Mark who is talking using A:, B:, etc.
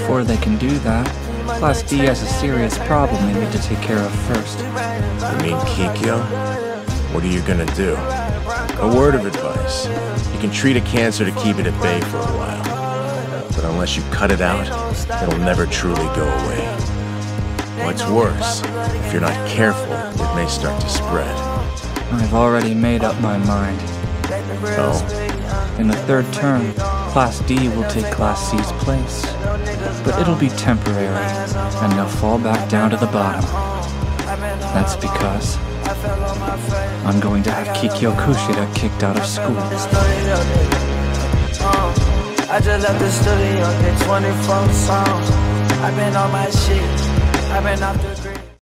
A: before they can do that, Class D has a serious problem they need to take care of first.
B: You mean Kikyo? What are you gonna do? A word of advice. You can treat a cancer to keep it at bay for a while. But unless you cut it out, it'll never truly go away. What's worse, if you're not careful, it may start to spread.
A: I've already made up my mind.
B: Oh?
A: In the third term, Class D will take Class C's place. But it'll be temporary, and they'll fall back down to the bottom. That's because I'm going to have Kikyo Kushida kicked out of school.
C: I just left the studio, did 24 songs. I've been on my shit, I've been off the